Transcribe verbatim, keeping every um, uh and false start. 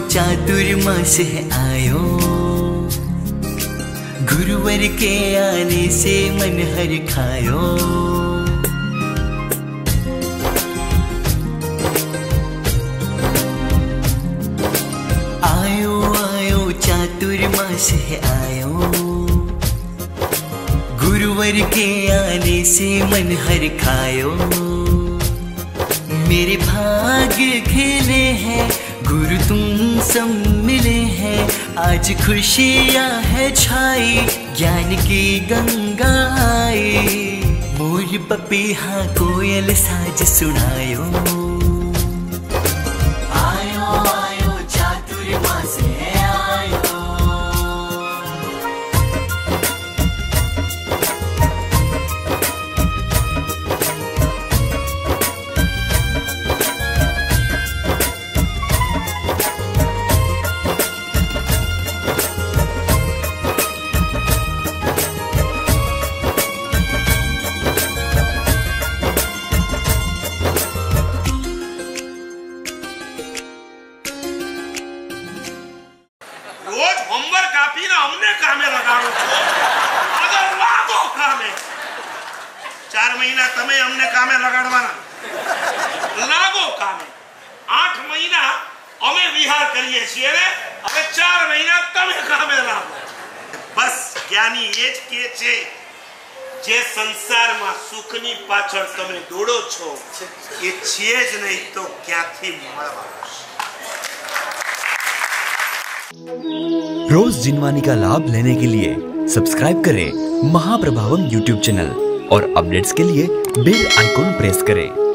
चातुर्मास है आयो, गुरुवर के आने से मन हर खायो। आयो आयो चातुर्मास है आयो, गुरुवर के आने से मन हर खायो। मेरे भाग्य खेले हैं, गुरु तुम सब मिले हैं। आज खुशियाँ है छाई, ज्ञान की गंगा आई। मोर पपीहा कोयल साज सुनायो। आयो आयो चातुर्मास है आयो। रोज होमवर्क आपी ना हमने कामे लगाड़ो छो, अगर लागो कामे। चार महीना तमे हमने कामे लगाड़वाना, लागो कामे। आठ महीना अमे विहार करिए छीए ने, હવે चार महीना तमे कामे लागो। बस ज्ञानी एज के छे जे संसार में सुखनी पाछळ तमे दौड़ो छो, ए छे ज नहीं तो क्यांथी મળવા। रोज जिनवानी का लाभ लेने के लिए सब्सक्राइब करें महाप्रभावम यूट्यूब चैनल और अपडेट्स के लिए बेल आइकॉन प्रेस करें।